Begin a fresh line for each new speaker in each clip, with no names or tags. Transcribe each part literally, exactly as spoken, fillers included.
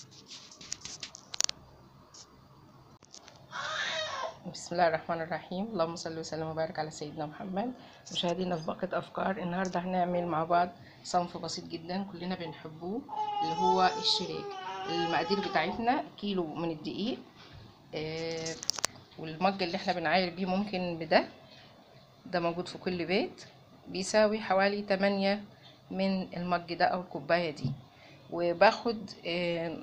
بسم الله الرحمن الرحيم. اللهم صل وسلم وبارك على سيدنا محمد. مشاهدينا في باقة افكار، النهارده هنعمل مع بعض صنف بسيط جدا كلنا بنحبوه اللي هو الشريك. المقادير بتاعتنا كيلو من الدقيق، آه والمج اللي احنا بنعاير بيه ممكن بده ده موجود في كل بيت، بيساوي حوالي تمانية من المج ده او الكوبايه دي. وباخد آه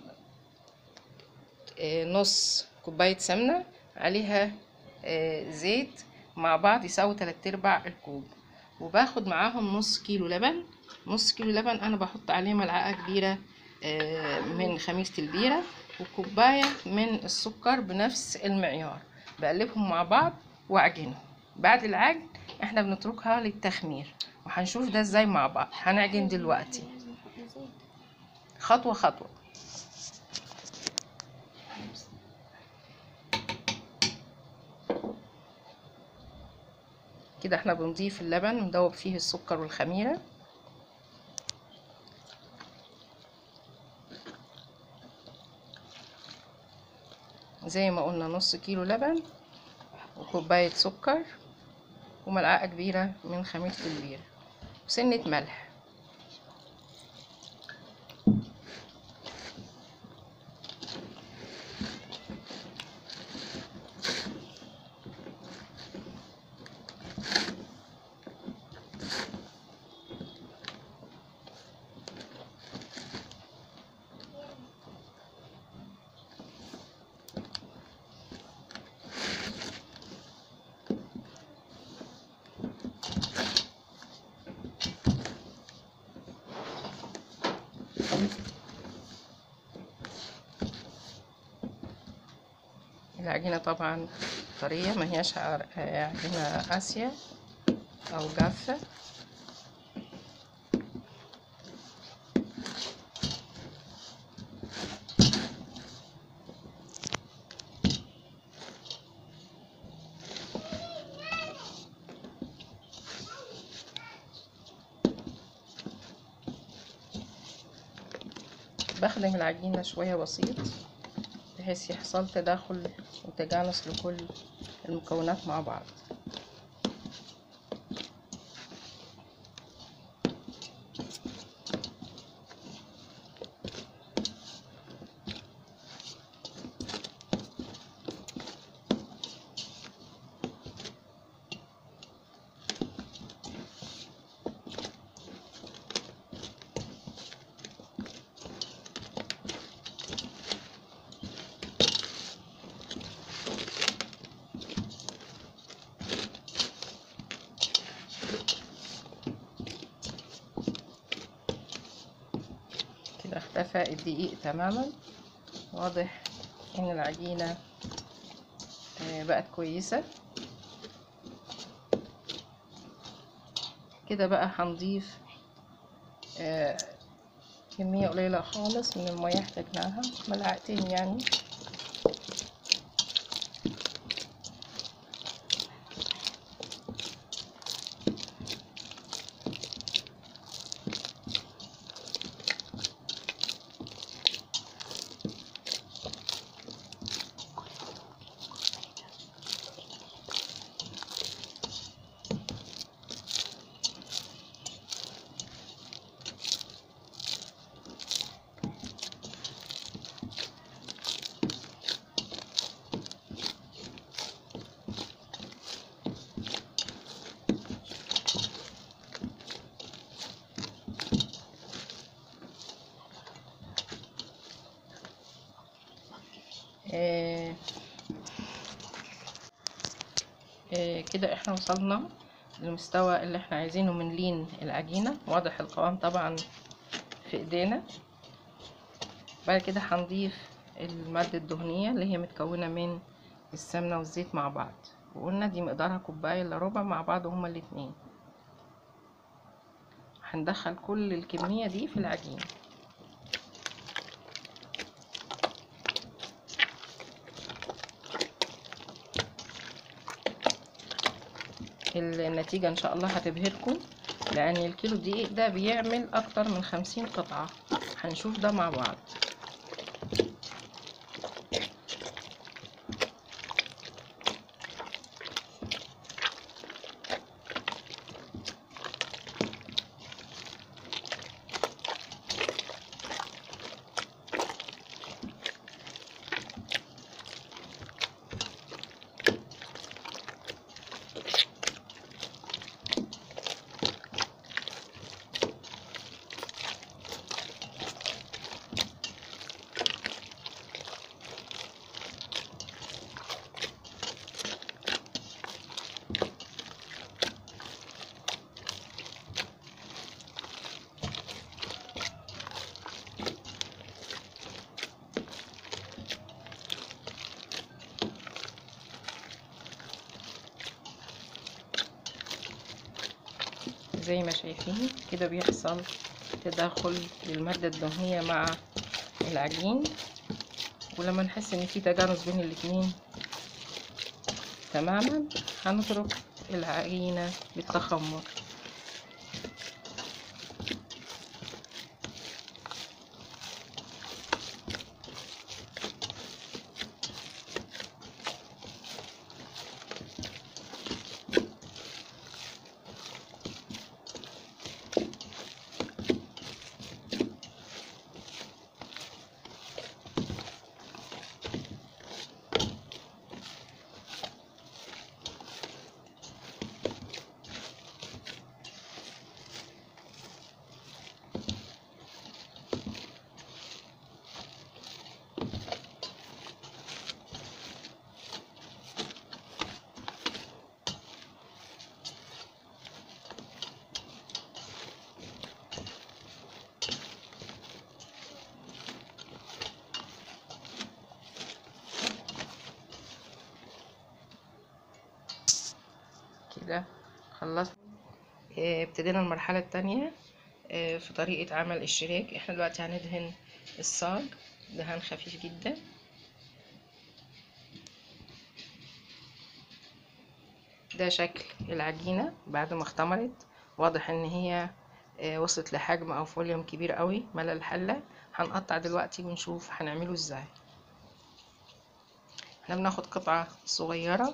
آه نص كوبايه سمنه عليها آه زيت مع بعض يساوي تلات ارباع الكوب، وباخد معاهم نص كيلو لبن. نص كيلو لبن انا بحط عليه ملعقه كبيره آه من خميره البيره وكوبايه من السكر بنفس المعيار. بقلبهم مع بعض واعجنهم. بعد العجن احنا بنتركها للتخمير، وهنشوف ده ازاي مع بعض. هنعجن دلوقتي خطوه خطوه. كده احنا بنضيف اللبن وندوب فيه السكر والخميرة. زي ما قلنا نص كيلو لبن وكوباية سكر وملعقة كبيرة من خميرة البيرة وسنة ملح. العجينة طبعا طرية، ما هياش عجينة قاسية او جافة. بخدم العجينة شوية بسيط بحيث يحصل تداخل وتجانس لكل المكونات مع بعض. كده اختفى الدقيق تماما. واضح ان العجينة بقت كويسة. كده بقى هنضيف كمية قليلة خالص من المياه احتاجناها، ملعقتين يعني. إيه إيه كده احنا وصلنا للمستوى اللي احنا عايزينه من لين العجينة. واضح القوام طبعا في ايدينا. بعد كده هنضيف المادة الدهنية اللي هي متكونة من السمنة والزيت مع بعض، وقلنا دي مقدارها كوباية الا ربع مع بعض هما الاتنين. هندخل كل الكمية دي في العجينة. النتيجة ان شاء الله هتبهركم، لان الكيلو دقيق ده بيعمل اكتر من خمسين قطعة. هنشوف ده مع بعض. زي ما شايفين كده بيحصل تداخل للمادة الدهنية مع العجين، ولما نحس ان في تجانس بين الاتنين تماما هنترك العجينة للتخمر. كده خلصنا. آه، ابتدينا المرحلة التانية آه، في طريقة عمل الشريك. احنا دلوقتي هندهن الصاج دهان خفيف جدا. ده شكل العجينة بعد ما اختمرت، واضح ان هي آه، وصلت لحجم او فوليوم كبير قوي ملا الحلة. هنقطع دلوقتي ونشوف هنعمله ازاي. احنا بناخد قطعة صغيرة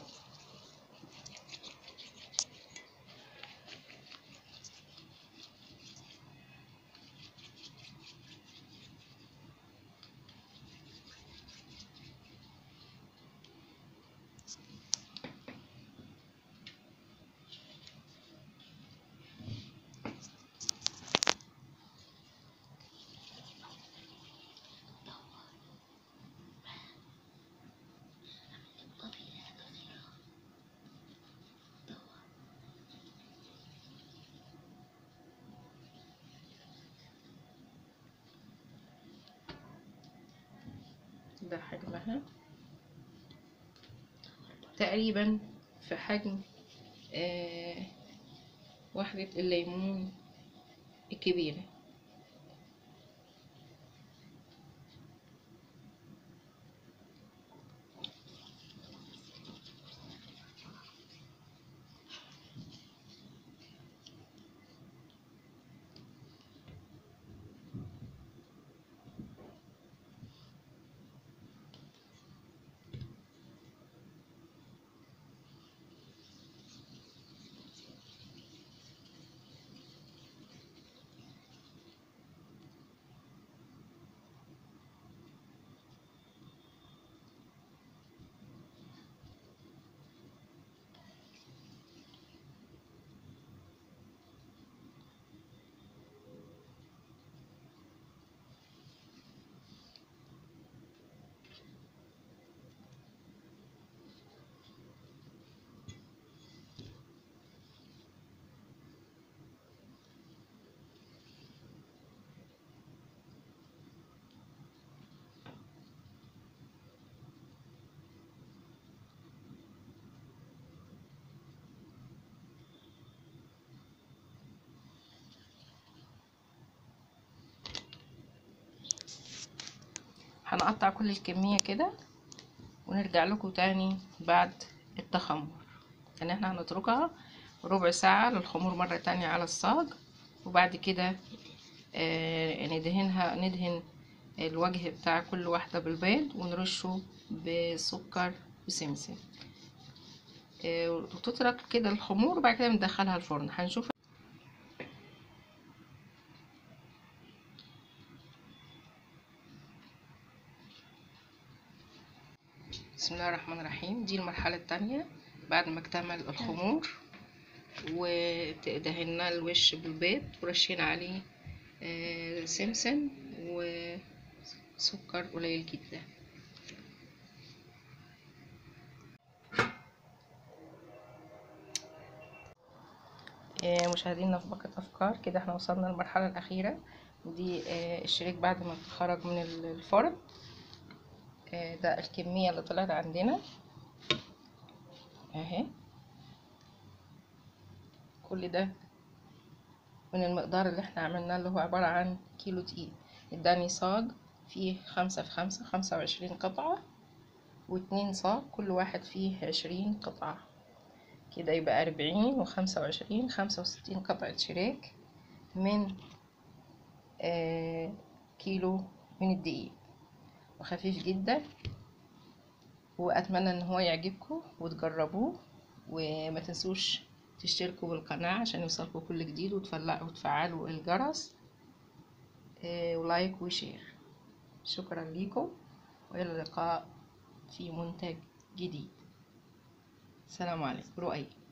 ده حجمها تقريبا في حجم آه واحدة الليمون الكبيرة. هنقطع كل الكمية كده ونرجع لكم تاني بعد التخمر. يعني احنا هنتركها ربع ساعة للخمور مرة تانية على الصاج، وبعد كده آه ندهنها ندهن الوجه بتاع كل واحدة بالبيض ونرشه بسكر وسمسم. آه وتترك كده الخمور، وبعد كده بندخلها الفرن. هنشوف. بسم الله الرحمن الرحيم. دي المرحلة التانية بعد ما اكتمل الخمور ودهنا الوش بالبيض ورشينا عليه آه سمسم وسكر قليل جدا. آه مشاهدينا في باقة افكار، كده احنا وصلنا للمرحلة الاخيرة. دي آه الشريك بعد ما خرج من الفرن. آه ده الكمية اللي طلعت عندنا اهي. كل ده من المقدار اللي احنا عملناه، اللي هو عبارة عن كيلو دقيق. اداني صاج فيه خمسة في خمسة، خمسة وعشرين قطعة، واتنين صاج كل واحد فيه عشرين قطعة، كده يبقى أربعين وخمسة وعشرين، خمسة وستين قطعة شريك من آه كيلو من الدقيق، وخفيف جدا. واتمنى ان هو يعجبكم وتجربوه، وما تنسوش تشتركوا بالقناة عشان يوصلكوا كل جديد، وتفعلوا وتفعلوا الجرس، آه ولايك وشير. شكرا لكم، والى اللقاء في منتج جديد. السلام عليكم. رؤية.